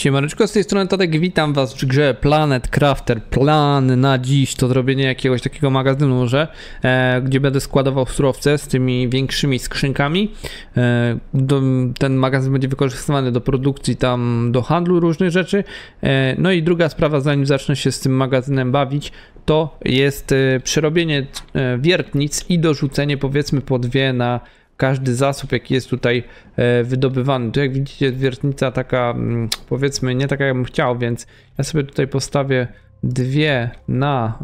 Siemaneczko, z tej strony Tadek, witam was w grze Planet Crafter. Plan na dziś to zrobienie jakiegoś takiego magazynu może, gdzie będę składował surowce z tymi większymi skrzynkami. Ten magazyn będzie wykorzystywany do produkcji, tam do handlu różnych rzeczy. No i druga sprawa, zanim zacznę się z tym magazynem bawić, to jest przerobienie wiertnic i dorzucenie powiedzmy po dwie na każdy zasób, jaki jest tutaj wydobywany. Tu jak widzicie wiertnica taka, powiedzmy, nie taka jakbym chciał, więc ja sobie tutaj postawię dwie na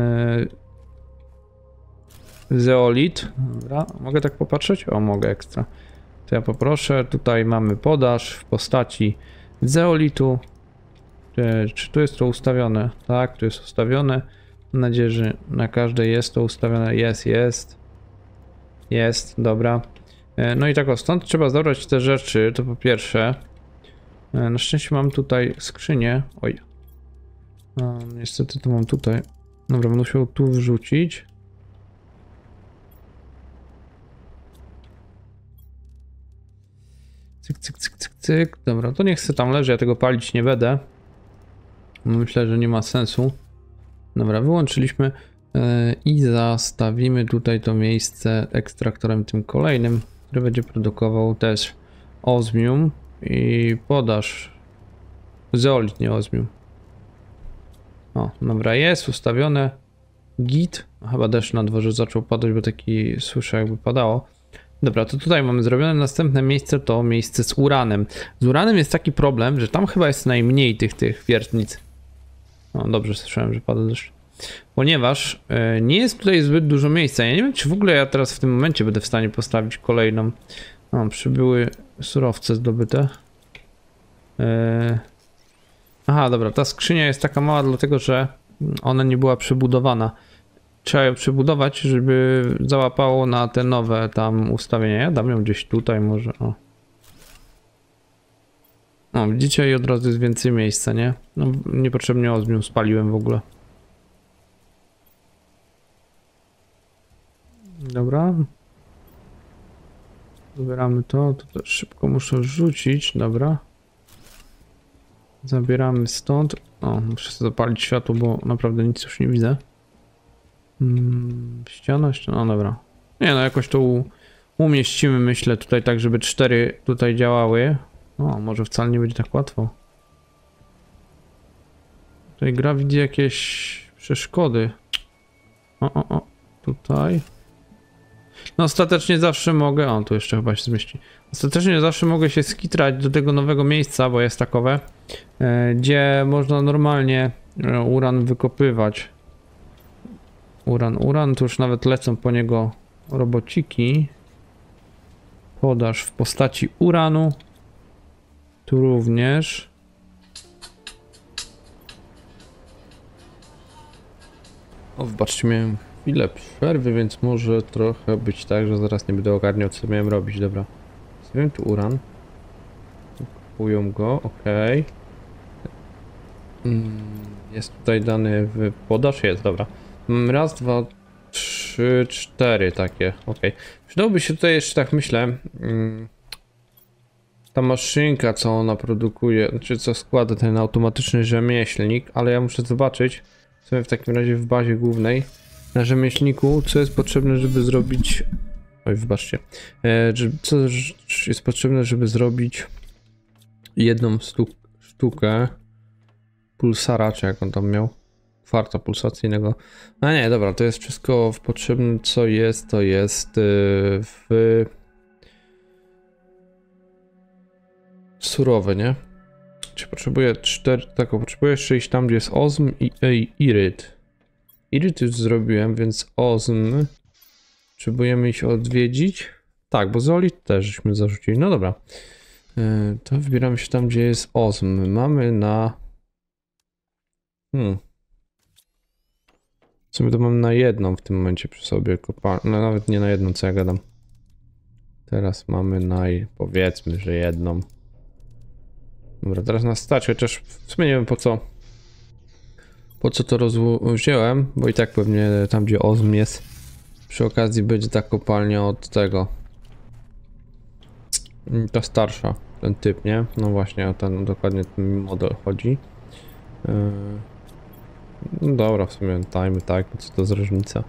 zeolit. Dobra, mogę tak popatrzeć? O, mogę ekstra. To ja poproszę, tutaj mamy podaż w postaci zeolitu. Czy tu jest to ustawione? Tak, tu jest ustawione. Mam nadzieję, że na każdej jest to ustawione. Jest, dobra. No i tak o, stąd trzeba zabrać te rzeczy, to po pierwsze. Na szczęście mam tutaj skrzynię. Oj. Niestety to mam tutaj. Dobra, będę musiał tu wrzucić. Cyk, cyk, cyk, cyk, cyk. Dobra, to niech se tam leży, ja tego palić nie będę. Myślę, że nie ma sensu. Dobra, wyłączyliśmy. I zastawimy tutaj to miejsce ekstraktorem tym kolejnym, który będzie produkował też ozmium i podaż zeolit, nie ozmium. O, dobra, jest ustawione. Git. Chyba deszcz na dworze zaczął padać, bo taki słyszę jakby padało. Dobra, to tutaj mamy zrobione następne miejsce, to miejsce z uranem. Z uranem jest taki problem, że tam chyba jest najmniej tych wiertnic. No dobrze, słyszałem, że pada deszcz. Ponieważ nie jest tutaj zbyt dużo miejsca. Ja nie wiem, czy w ogóle ja teraz w tym momencie będę w stanie postawić kolejną. O, przybyły surowce zdobyte. Aha, dobra, ta skrzynia jest taka mała dlatego, że ona nie była przebudowana. Trzeba ją przebudować, żeby załapało na te nowe tam ustawienia. Ja dam ją gdzieś tutaj może, o. O, widzicie, i od razu jest więcej miejsca, nie? No, niepotrzebnie ozmium spaliłem w ogóle. Dobra. Zabieramy to też szybko muszę rzucić, dobra. Zabieramy stąd. O, muszę sobie zapalić światło, bo naprawdę nic już nie widzę. Ściana, no dobra. Nie no, jakoś to umieścimy, myślę, tutaj tak, żeby 4 tutaj działały. O, może wcale nie będzie tak łatwo. Tutaj gra widzi jakieś przeszkody. O, tutaj. No ostatecznie zawsze mogę, o tu jeszcze chyba się zmieści. Ostatecznie zawsze mogę się skitrać do tego nowego miejsca, bo jest takowe, gdzie można normalnie uran wykopywać. Uran, tu już nawet lecą po niego robociki. Podaż w postaci uranu. Tu również. O, wybaczcie, miałem chwilę przerwy, więc może trochę być tak, że zaraz nie będę ogarniał, co miałem robić. Dobra, stawiam tu uran. Kupują go, ok. Jest tutaj dany w podaż, jest, dobra. Raz, dwa, trzy, cztery takie, ok. Przydałoby się tutaj jeszcze, tak myślę, ta maszynka, co ona produkuje, znaczy co składa ten automatyczny rzemieślnik, ale ja muszę zobaczyć sobie w takim razie w bazie głównej na rzemieślniku, co jest potrzebne, żeby zrobić... Oj, wybaczcie. Co jest potrzebne, żeby zrobić jedną sztukę pulsara, czy jak on tam miał? Kwarta pulsacyjnego. A nie, dobra, to jest wszystko potrzebne, co jest, to jest w... surowe, nie? Czy potrzebuję 4, tak, potrzebuję jeszcze iść tam, gdzie jest ozm i iryt. Iryt już zrobiłem, więc ozm potrzebujemy iść odwiedzić. Tak, bo zeolit też żeśmy zarzucili. No dobra. To wybieramy się tam, gdzie jest ozm. Mamy na... W sumie to mam na jedną w tym momencie przy sobie kopalnię. No nawet nie na jedną, co ja gadam. Teraz mamy na... powiedzmy, że jedną. Dobra, teraz nas stać, chociaż w sumie nie wiem po co to rozłożyłem, bo i tak pewnie tam, gdzie ozm jest, przy okazji będzie ta kopalnia od tego. Ta starsza. ten typ, nie? No właśnie, o ten, dokładnie ten model chodzi. No dobra, w sumie dajmy tak, co to za różnica.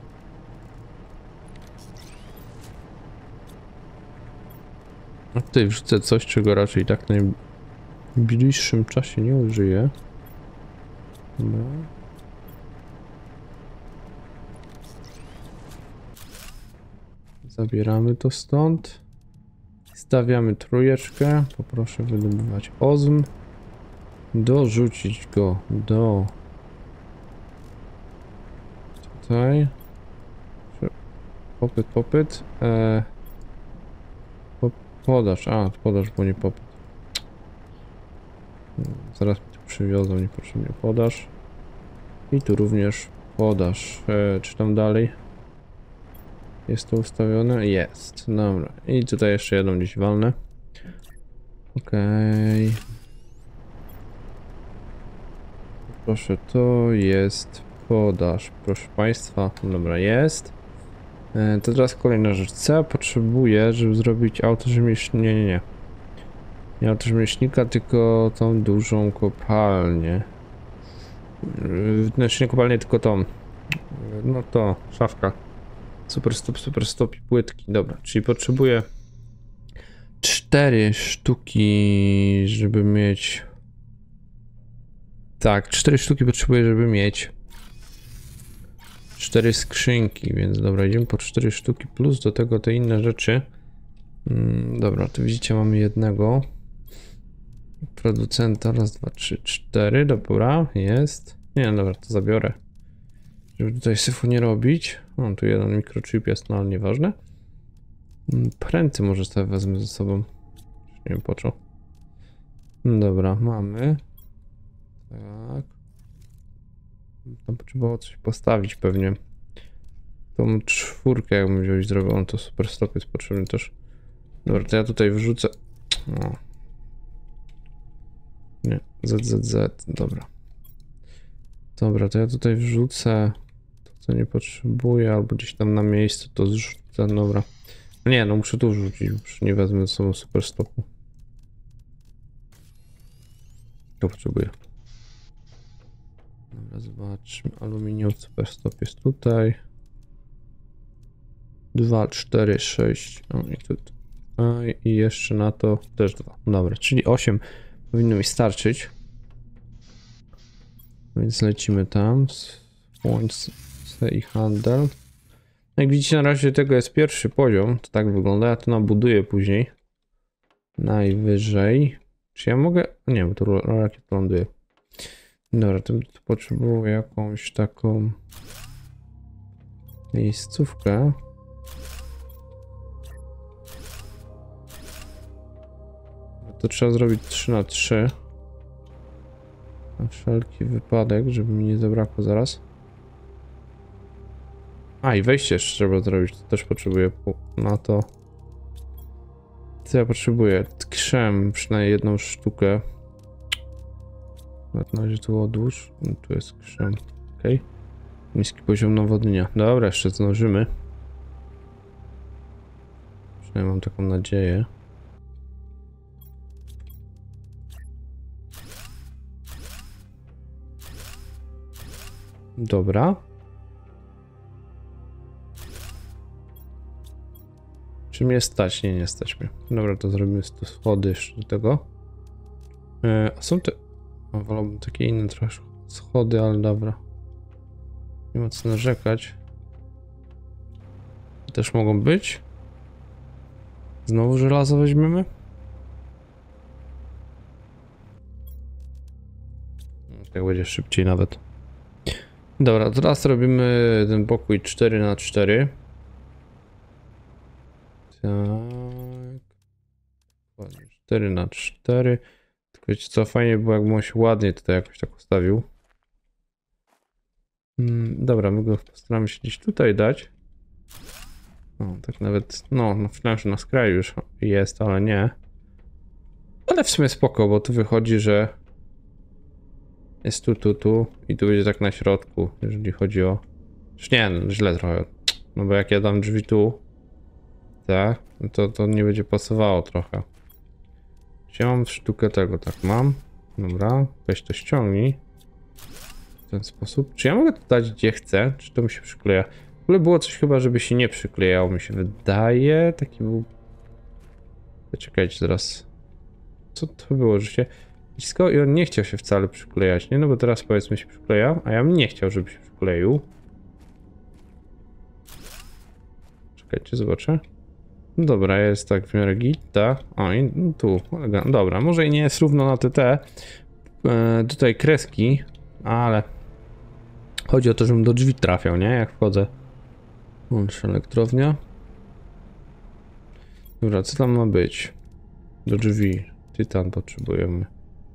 A tutaj wrzucę coś, czego raczej tak w najbliższym czasie nie użyję. Dobra. Zabieramy to stąd. Stawiamy trójeczkę. Poproszę wydobywać ozm. Dorzucić go do... Tutaj. Popyt. Podaż. A, podaż, bo nie popyt. Zaraz mi tu przywiozą niepotrzebnie podaż. I tu również podaż. Czy tam dalej? Jest to ustawione? Jest. Dobra. I tutaj jeszcze jedną gdzieś walnę. Okej. Proszę, to jest podaż. Proszę Państwa. Dobra, jest. To teraz kolejna rzecz. Co ja potrzebuję, żeby zrobić autorzemieślnika? Nie. Nie autorzemieślnika, tylko tą dużą kopalnię. Znaczy nie kopalnię, tylko tą. No to, szafka. Super stop i płytki. Dobra, czyli potrzebuję 4 sztuki, żeby mieć... Tak, 4 sztuki potrzebuję, żeby mieć 4 skrzynki, więc dobra, idziemy po 4 sztuki plus do tego te inne rzeczy. Dobra, tu widzicie, mamy jednego producenta, raz, dwa, trzy, 4, dobra, jest. Nie, dobra, to zabiorę, żeby tutaj syfu nie robić. O, tu jeden mikrochip jest, no ale nieważne. Pręty może sobie wezmę ze sobą. Nie wiem po co. Dobra, mamy. Tak. Tam potrzebowało coś postawić pewnie. Tą 4, jakbym wziął zrobił, to super stop jest potrzebny też. Dobra, to ja tutaj wrzucę. O. Nie, ZZZ, dobra. Dobra, to ja tutaj wrzucę to, co nie potrzebuję, albo gdzieś tam na miejscu to zrzucę, dobra. Nie, no muszę tu wrzucić, już nie wezmę ze sobą super stopu. To potrzebuję. Dobra, zobaczmy. Aluminium super stop jest tutaj. 2, 4, 6. O, i tu. I jeszcze na to też 2. Dobra, czyli 8 powinno mi starczyć. Więc lecimy tam. Słońce i handel. Jak widzicie, na razie tego jest pierwszy poziom. To tak wygląda. Ja to nabuduję później. Najwyżej. Czy ja mogę? Nie, bo to rakiet ląduje. Dobra, to potrzebuję jakąś taką miejscówkę. To trzeba zrobić 3 na 3. Na wszelki wypadek, żeby mi nie zabrakło zaraz. A i wejście jeszcze trzeba zrobić, to też potrzebuję na to. Co ja potrzebuję? Krzem, przynajmniej jedną sztukę. Na razie tu odłóż. Tu jest krzem. Ok. Niski poziom nawodnienia. Dobra, jeszcze zdążymy. Przynajmniej mam taką nadzieję. Dobra. Czy mnie stać? Nie, nie stać mnie. Dobra, to zrobimy tu schody jeszcze do tego. A są te... Wolałbym takie inne trochę schody, ale dobra. Nie ma co narzekać. Też mogą być. Znowu żelazo weźmiemy. Tak będzie szybciej nawet. Dobra, teraz robimy ten pokój 4 na 4. Tak. 4 na 4. Tylko wiecie co, fajnie było, jakbym się ładnie tutaj jakoś tak ustawił. Dobra, my go postaramy się gdzieś tutaj dać. O, tak nawet, no myślałem, że na skraju już jest, ale nie. Ale w sumie spoko, bo tu wychodzi, że jest tu i tu będzie tak na środku, jeżeli chodzi o... Już nie, no, źle trochę. No bo jak ja dam drzwi tu, tak, to nie będzie pasowało trochę. Czy ja mam sztukę tego? Tak mam. Dobra, weź to ściągnij. W ten sposób. Czy ja mogę to dać gdzie chcę? Czy to mi się przykleja? W ogóle było coś chyba, żeby się nie przyklejało, mi się wydaje. Taki był... Czekajcie teraz. Co to było, że się wciskało i on nie chciał się wcale przyklejać, nie? No bo teraz powiedzmy się przykleja, a ja bym nie chciał, żeby się przykleił. Czekajcie, zobaczę. No dobra, jest tak w miarę gita. O, i tu, dobra, może i nie jest równo na te tutaj kreski, ale chodzi o to, żebym do drzwi trafiał, nie? Jak wchodzę. Łącz elektrownia. Dobra, co tam ma być? Do drzwi. Tytan potrzebujemy.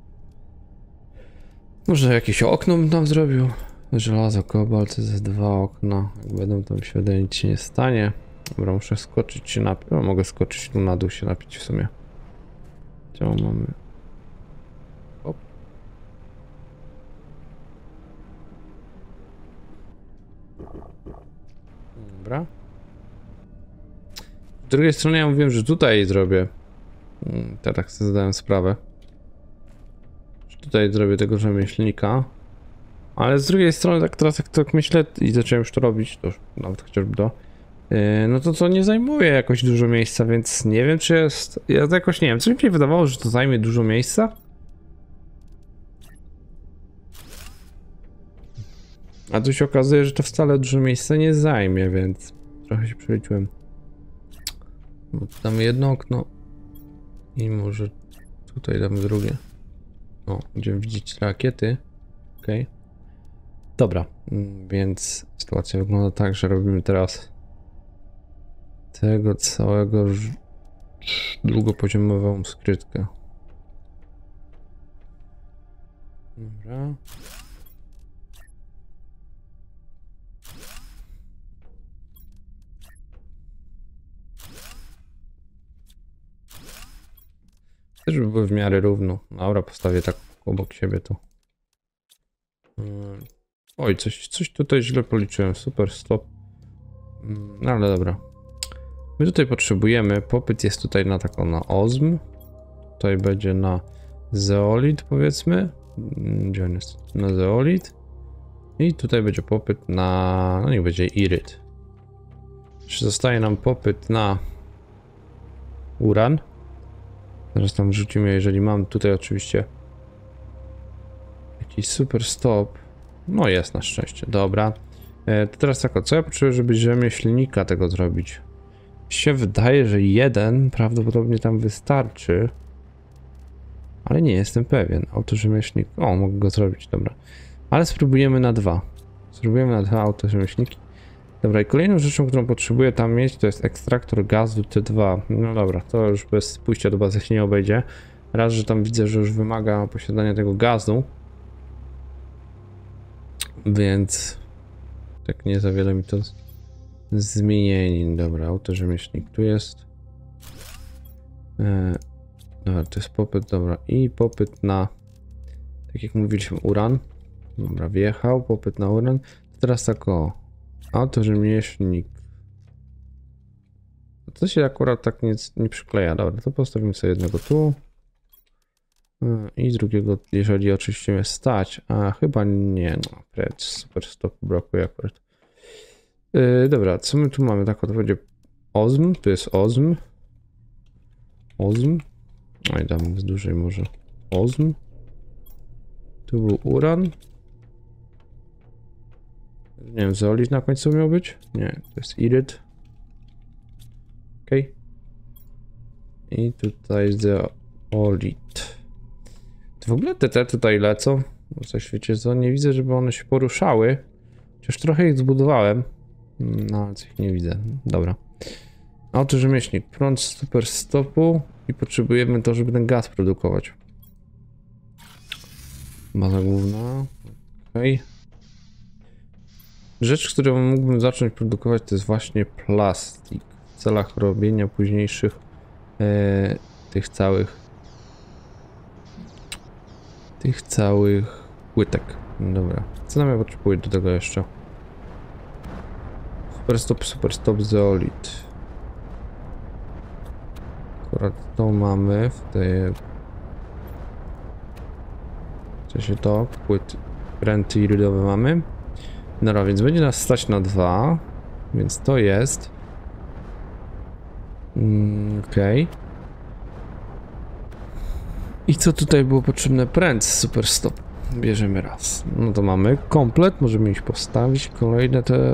Może jakieś okno bym tam zrobił? Żelazo, kobalt, to jest 2 okna. Jak będą, to mi się wydaje, nic się nie stanie. Dobra, muszę skoczyć się napić. No, mogę skoczyć tu na dół się napić w sumie. Gdzie mamy? Hop. Dobra. Z drugiej strony ja mówiłem, że tutaj zrobię. Tak sobie zadałem sprawę. Że tutaj zrobię tego rzemieślnika. Ale z drugiej strony, tak teraz jak tak myślę i zacząłem już to robić, to już nawet chociażby to, no to nie zajmuje jakoś dużo miejsca, więc nie wiem czy jest, ja to jakoś nie wiem, coś mi się wydawało, że to zajmie dużo miejsca. A tu się okazuje, że to wcale dużo miejsca nie zajmie, więc trochę się przeliczyłem. Bo damy jedno okno i może tutaj damy drugie. O, będziemy widzieć rakiety. Okej. Dobra, więc sytuacja wygląda tak, że robimy teraz tego całego długopoziomową skrytkę. Dobra. Też by było w miarę równo. Dobra, postawię tak obok siebie tu. Oj, coś tutaj źle policzyłem. Super, stop. No ale dobra. My tutaj potrzebujemy, popyt jest tutaj na taką, na ozm. Tutaj będzie na zeolit, powiedzmy. Gdzie on jest? Na zeolit. I tutaj będzie popyt na, no niech będzie iryt. Jeszcze zostaje nam popyt na uran. Zaraz tam wrzucimy, jeżeli mam tutaj oczywiście jakiś super stop. No jest na szczęście, dobra. To teraz tak, co ja potrzebuję, żeby rzemieślnika tego zrobić? Się wydaje, że jeden prawdopodobnie tam wystarczy. Ale nie jestem pewien. Autorzemieślnik. O, mogę go zrobić, dobra. Ale spróbujemy na 2. Spróbujemy na 2 autorzemieślniki. Dobra, i kolejną rzeczą, którą potrzebuję tam mieć, to jest ekstraktor gazu T2. No dobra, to już bez pójścia do bazy się nie obejdzie. Raz, że tam widzę, że już wymaga posiadania tego gazu. Więc tak nie za wiele mi to zmieni. Dobra, autorzemieślnik tu jest. Dobra, to jest popyt, dobra. I popyt na, tak jak mówiliśmy, uran. Dobra, wjechał, popyt na uran. Teraz tak o, autorzemieślnik. To się akurat tak nie przykleja. Dobra, to postawimy sobie jednego tu. I drugiego, jeżeli oczywiście mnie stać. A chyba nie, no, super stopu brakuje akurat. Dobra, co my tu mamy? Tak, to będzie ozm, tu jest ozm. Ozm. Oj, damy z dłużej może. Ozm. Tu był uran. Nie wiem, zeolit na końcu miał być? Nie, to jest iryt. Okej. I tutaj zeolit. W ogóle te tutaj lecą. Bo coś wiecie co, nie widzę, żeby one się poruszały. Chociaż trochę ich zbudowałem. No, ale ich nie widzę. Dobra. Autorzemieślnik. Prąd super stopu. I potrzebujemy to, żeby ten gaz produkować. Baza główna. Okej. Rzecz, którą mógłbym zacząć produkować, to jest właśnie plastik. W celach robienia późniejszych tych całych płytek. Dobra. Co nam ja potrzebuję do tego jeszcze? Super stop zeolit. Akurat to mamy w tej się to, pręty irydowe mamy. Dobra, więc będzie nas stać na 2, więc to jest. Okej. I co tutaj było potrzebne? Pręt super stop. Bierzemy raz. No to mamy komplet, możemy iść postawić kolejne te.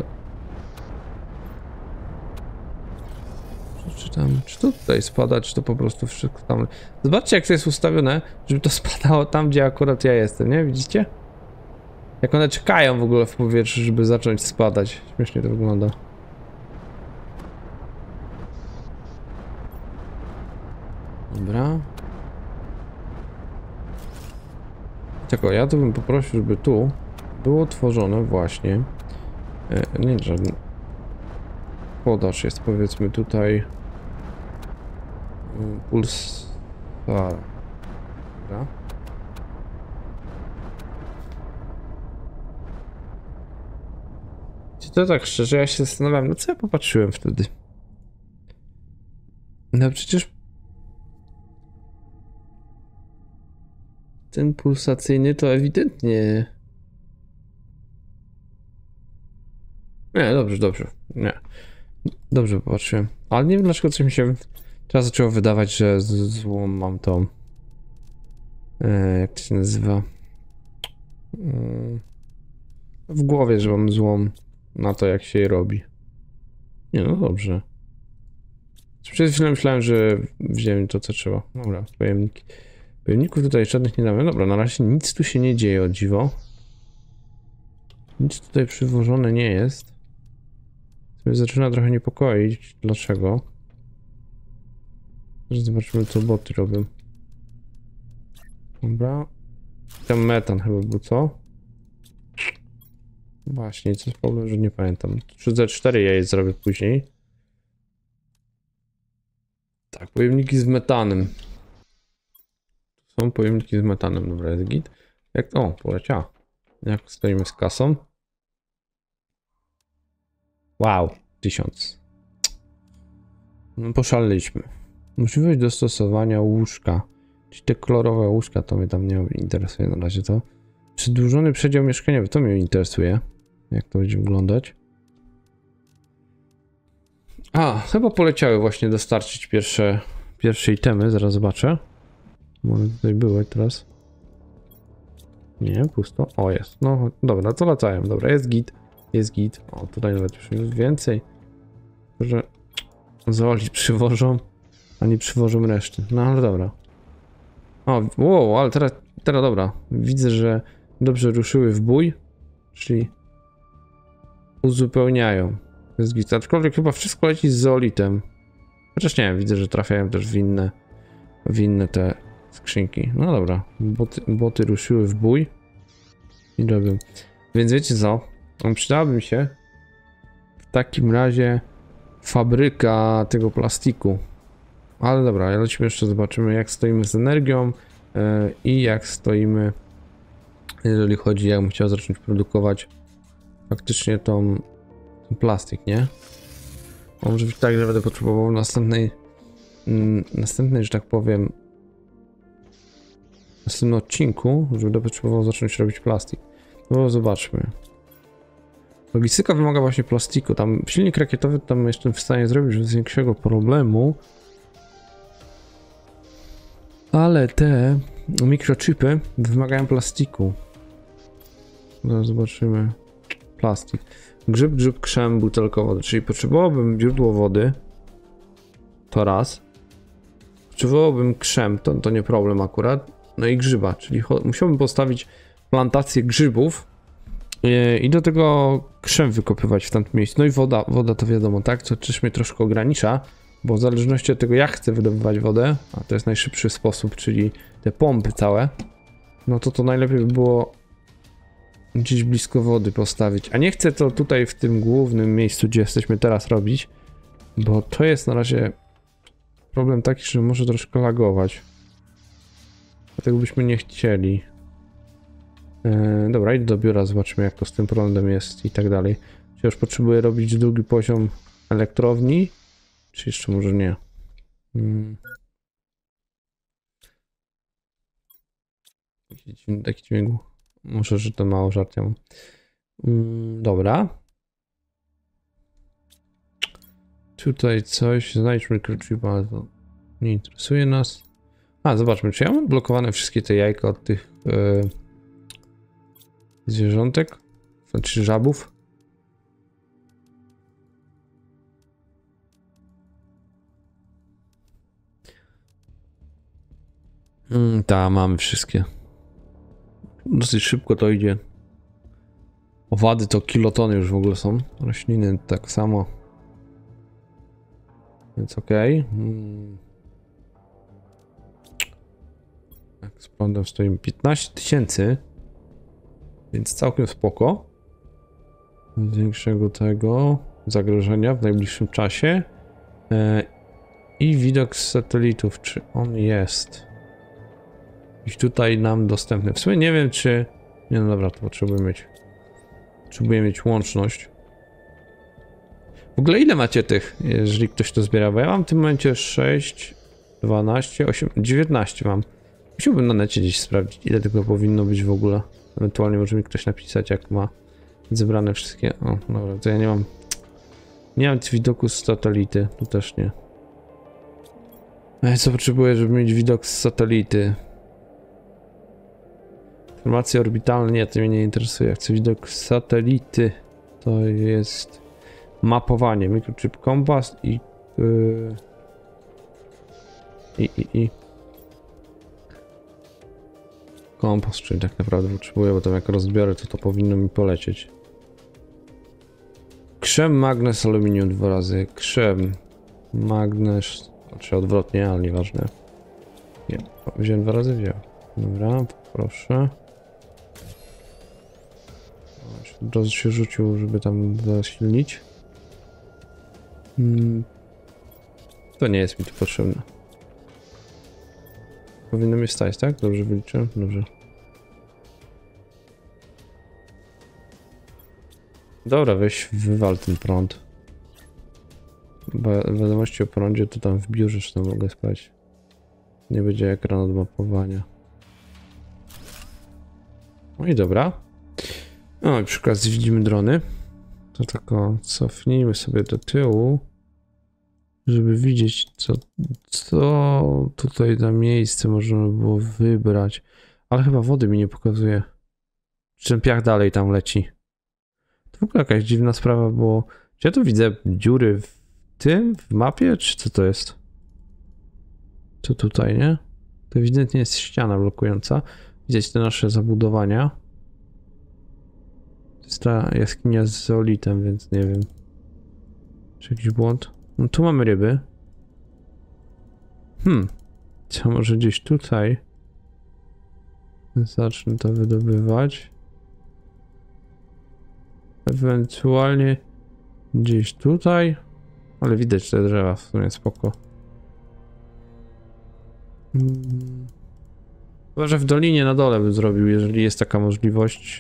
Czy to tutaj spada, czy to po prostu wszystko tam. Zobaczcie, jak to jest ustawione, żeby to spadało tam, gdzie akurat ja jestem, nie? Widzicie? Jak one czekają w ogóle w powietrzu, żeby zacząć spadać. Śmiesznie to wygląda. Dobra. Tylko ja to bym poprosił, żeby tu było tworzone właśnie. Nie, żaden podacz jest, powiedzmy tutaj. Pulsar. Dobra. Czy to tak szczerze, ja się zastanawiam, no co ja popatrzyłem wtedy? No przecież ten pulsacyjny to ewidentnie. Nie, dobrze. Nie. Dobrze popatrzyłem. Ale nie wiem dlaczego coś mi się teraz zaczęło wydawać, że złą mam tą. Jak to się nazywa? W głowie, że mam złą na to, jak się je robi. Nie, no dobrze. Przez chwilę myślałem, że wziąłem to, co trzeba. Dobra, pojemniki. Pojemników tutaj żadnych nie damy. Dobra, na razie nic tu się nie dzieje, o dziwo. Nic tutaj przywożone nie jest. To mnie zaczyna trochę niepokoić. Dlaczego? Teraz zobaczymy, co boty robią. Dobra. Ten metan chyba był, co? Właśnie, co jest problem, że nie pamiętam. 3Z4 ja je zrobię później. Tak, pojemniki z metanem. Tu są pojemniki z metanem, dobra, jest git. Jak, o, poleciała. Jak stoimy z kasą? Wow, 1000. No poszaleliśmy. Możliwość dostosowania łóżka. Czyli te kolorowe łóżka, to mnie tam nie interesuje na razie to. Przedłużony przedział mieszkaniowy, to mnie interesuje. Jak to będzie wyglądać. A, chyba poleciały właśnie dostarczyć pierwsze itemy, zaraz zobaczę. One tutaj były teraz. Nie, pusto. O, jest. No, dobra, to latają. Dobra, jest git. Jest git. O, tutaj nawet już więcej. Że zoli przywożą, a nie przywożą reszty. No, ale dobra. O, wow, ale teraz dobra. Widzę, że dobrze ruszyły w bój. Czyli uzupełniają. Jest git. Aczkolwiek chyba wszystko leci z zeolitem. Chociaż nie wiem, widzę, że trafiają też w inne te skrzynki. No dobra. Boty ruszyły w bój. I robią. Więc wiecie co? Przydałaby mi się w takim razie fabryka tego plastiku. Ale dobra, ja lecimy jeszcze, zobaczymy jak stoimy z energią i jak stoimy, jeżeli chodzi, jak bym chciał zacząć produkować faktycznie ten plastik, nie? Może być tak, że będę potrzebował następnej, że tak powiem, w następnym odcinku, że będę potrzebował zacząć robić plastik. No zobaczmy. Logistyka wymaga właśnie plastiku. Tam silnik rakietowy tam jestem w stanie zrobić bez większego problemu. Ale te mikrochipy wymagają plastiku. Zaraz zobaczymy. Plastik. Grzyb, krzem, butelka wody. Czyli potrzebowałbym źródło wody. To raz. Potrzebowałbym krzem, to nie problem akurat. No i grzyba, czyli musiałbym postawić plantację grzybów. I do tego krzem wykopywać w tamtym miejscu. No i woda to wiadomo, tak? Co też mnie troszkę ogranicza, bo w zależności od tego, jak chcę wydobywać wodę, a to jest najszybszy sposób, czyli te pompy całe, no to najlepiej by było gdzieś blisko wody postawić. A nie chcę to tutaj w tym głównym miejscu, gdzie jesteśmy teraz, robić, bo to jest na razie problem taki, że może troszkę lagować. Dlatego byśmy nie chcieli. Dobra, idę do biura, zobaczymy jak to z tym prądem jest i tak dalej. Czy już potrzebuję robić drugi poziom elektrowni? Czy jeszcze może nie? Taki dźwięk. Może, że to mało żartem. Dobra. Tutaj coś. Znajdź microchipa, ale to nie interesuje nas. A, zobaczmy, czy ja mam blokowane wszystkie te jajka od tych zwierzątek? Czy żabów? Tak, mamy wszystkie. Dosyć szybko to idzie. Owady to kilotony już w ogóle są. Rośliny tak samo. Więc okej. Tak, z prądem stoimy 15 000. Więc całkiem spoko. Większego tego zagrożenia w najbliższym czasie. I widok z satelitów. Czy on jest? Gdzieś tutaj nam dostępny. W sumie nie wiem, czy... Nie, no dobra, to potrzebuję mieć łączność. W ogóle ile macie tych, jeżeli ktoś to zbiera? Bo ja mam w tym momencie 6, 12, 8, 19 mam. Musiałbym na necie gdzieś sprawdzić, ile tego powinno być w ogóle. Ewentualnie może mi ktoś napisać, jak ma zebrane wszystkie. O, dobra, to ja nie mam... Nie mam widoku z satelity, to też nie. Co potrzebuję, żeby mieć widok z satelity? Informacje orbitalne, nie, to mnie nie interesuje. Jak chcę widok z satelity, to jest mapowanie, microchip kompas i kompas, czyli tak naprawdę potrzebuję, bo tam jak rozbiorę, to powinno mi polecieć. Krzem, magnes, aluminium 2 razy. Krzem, magnes, znaczy odwrotnie, ale nieważne. Nie, wziąłem 2 razy, wziąłem. Dobra, proszę. Od razu się rzucił, żeby tam zasilnić. To nie jest mi tu potrzebne. Powinno mi stać, tak? Dobrze wyliczyłem? Dobrze. Dobra, weź wywal ten prąd. Bo wiadomości o prądzie to tam w biurze, czy tam mogę spać. Nie będzie ekran od mapowania. No i dobra. No i przy okazji widzimy drony. To tylko cofnijmy sobie do tyłu, żeby widzieć, co tutaj na miejsce można by było wybrać. Ale chyba wody mi nie pokazuje. Czy ten piach dalej tam leci? To w ogóle jakaś dziwna sprawa, bo czy ja tu widzę dziury w tym, w mapie, czy co to jest? To tutaj, nie? To ewidentnie jest ściana blokująca. Widać te nasze zabudowania. To jest ta jaskinia z zeolitem, więc nie wiem. Czy jakiś błąd? No tu mamy ryby. Co może gdzieś tutaj? Zacznę to wydobywać. Ewentualnie gdzieś tutaj. Ale widać te drzewa, w sumie spoko. Chyba, że w dolinie na dole bym zrobił, jeżeli jest taka możliwość.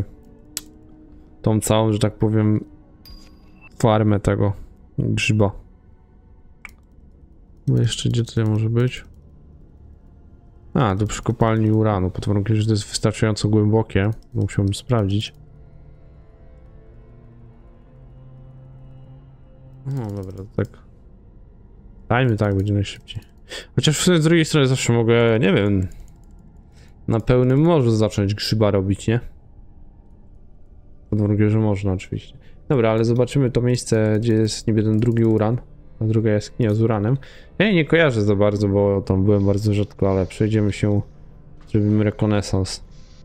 Tą całą, że tak powiem, farmę tego grzyba. Bo jeszcze gdzie tutaj może być? A, do przy kopalni uranu, pod warunkiem, że to jest wystarczająco głębokie. Musiałbym sprawdzić. No dobra, to tak. Dajmy tak, będzie najszybciej. Chociaż w sumie z drugiej strony zawsze mogę, nie wiem, na pełnym morzu zacząć grzyba robić, nie? Pod warunkiem, że można oczywiście. Dobra, ale zobaczymy to miejsce, gdzie jest niby ten drugi uran. A druga jaskinia z uranem. Ja jej nie kojarzę za bardzo, bo tam byłem bardzo rzadko, ale przejdziemy się, zrobimy rekonesans.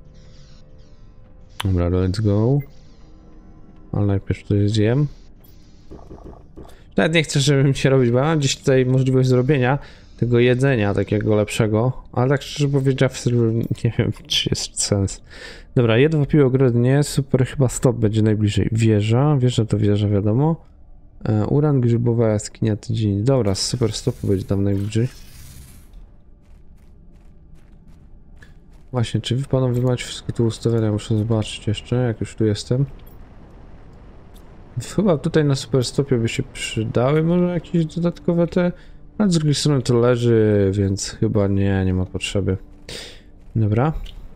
Dobra, let's go. Ale najpierw to zjem. Nawet nie chcę, żebym się robić, bo ja mam gdzieś tutaj możliwość zrobienia tego jedzenia takiego lepszego, ale tak szczerze powiedziawszy, nie wiem, czy jest sens. Dobra, jedno piło ogrody nie, super, chyba stop będzie najbliżej. Wieża to wieża, wiadomo. Uran, grzybowa jaskinia, tydzień. Dobra, super stopu będzie tam najbliżej. Właśnie, czy wy panowie macie wszystkie tu ustawione? Muszę zobaczyć jeszcze, jak już tu jestem. Chyba tutaj na super stopie by się przydały może jakieś dodatkowe te... Ale z drugiej strony to leży, więc chyba nie ma potrzeby. Dobra.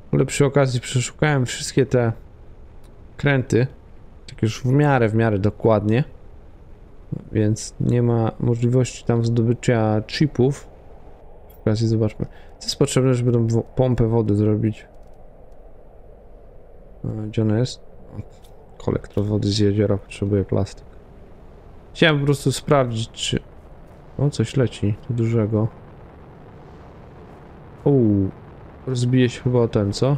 Ale przy okazji przeszukałem wszystkie te kręty, tak już w miarę dokładnie, więc nie ma możliwości tam zdobycia chipów. W okazji zobaczmy, co jest potrzebne, żeby tą pompę wody zrobić. Gdzie ona jest? Kolektor wody z jeziora potrzebuje plastik. Chciałem po prostu sprawdzić, czy... O, coś leci, to dużego. Rozbije się chyba o ten, co?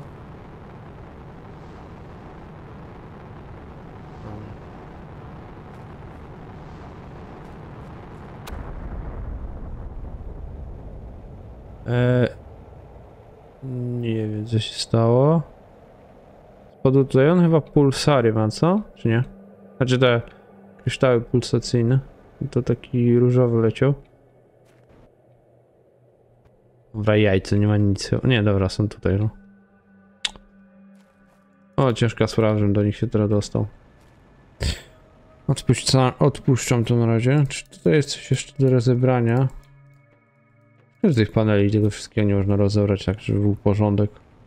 Nie wiem, co się stało. Spadł tutaj, on chyba pulsary ma, co? Czy nie? Znaczy te kryształy pulsacyjne. To taki różowy leciał. Dobra, jajce, nie ma nic. Nie, dobra, są tutaj, no. O, ciężka sprawa, żebym do nich się teraz dostał. Odpuszczam to na razie. Czy tutaj jest coś jeszcze do rozebrania? Z tych paneli tego wszystkiego nie można rozebrać tak, żeby był porządek.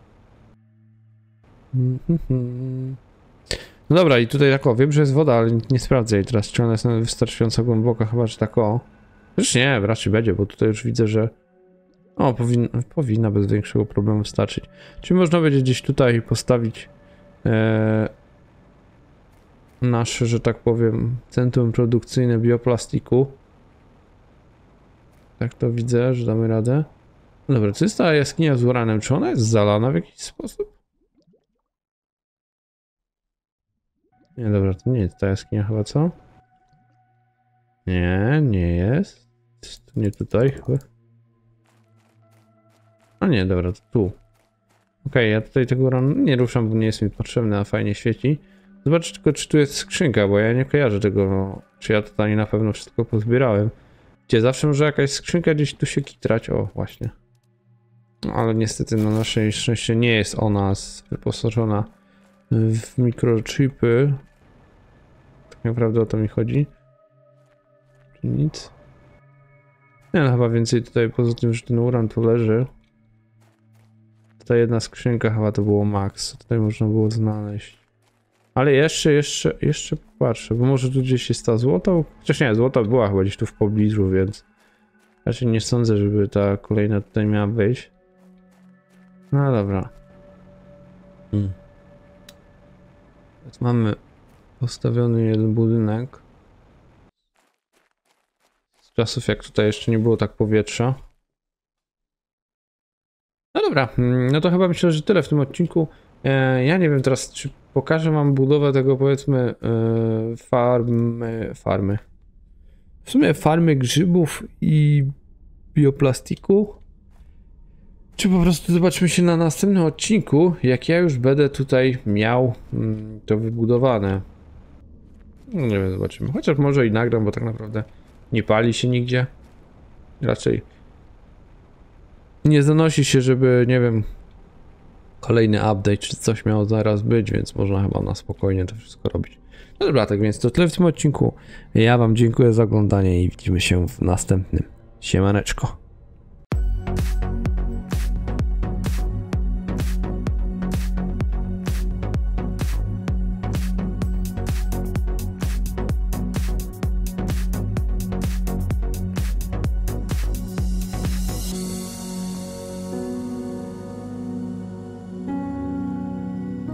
No dobra, i tutaj tak o, wiem, że jest woda, ale nie sprawdzę jej teraz, czy ona jest wystarczająco głęboka, chyba, że tak o. Zresztą nie, raczej będzie, bo tutaj już widzę, że... O, powinna bez większego problemu wystarczyć. Czyli można będzie gdzieś tutaj postawić nasze, że tak powiem, centrum produkcyjne bioplastiku. Tak to widzę, że damy radę. No dobra, co jest ta jaskinia z uranem? Czy ona jest zalana w jakiś sposób? Nie, dobra, to nie jest ta jaskinia chyba, co? Nie, nie jest. To nie tutaj chyba. A nie, dobra, to tu. Okej, ja tutaj tego uranu nie ruszam, bo nie jest mi potrzebny, a fajnie świeci. Zobacz tylko, czy tu jest skrzynka, bo ja nie kojarzę tego, no, czy ja tutaj na pewno wszystko pozbierałem. Gdzie zawsze może jakaś skrzynka gdzieś tu się kitrać, o właśnie. No, ale niestety na nasze szczęście nie jest ona wyposażona w mikrochipy. Tak naprawdę o to mi chodzi. Czy nic? Nie, no chyba więcej tutaj, poza tym, że ten uran tu leży. Ta jedna skrzynka chyba to było max, tutaj można było znaleźć. Ale jeszcze popatrzę, bo może tu gdzieś jest ta złota? Chociaż nie, złota była chyba gdzieś tu w pobliżu, więc raczej nie sądzę, żeby ta kolejna tutaj miała wyjść. No dobra. Teraz mamy postawiony jeden budynek. Z czasów jak tutaj jeszcze nie było tak powietrza. No dobra, no to chyba myślę, że tyle w tym odcinku. Ja nie wiem teraz, czy pokażę wam budowę tego, powiedzmy, farmy. W sumie farmy grzybów i bioplastiku. Czy po prostu zobaczymy się na następnym odcinku, jak ja już będę tutaj miał to wybudowane. No nie wiem, zobaczymy. Chociaż może i nagram, bo tak naprawdę nie pali się nigdzie. Raczej nie zanosi się, żeby, nie wiem, kolejny update czy coś miało zaraz być, więc można chyba na spokojnie to wszystko robić. No dobra, tak więc to tyle w tym odcinku. Ja wam dziękuję za oglądanie i widzimy się w następnym. Siemaneczko.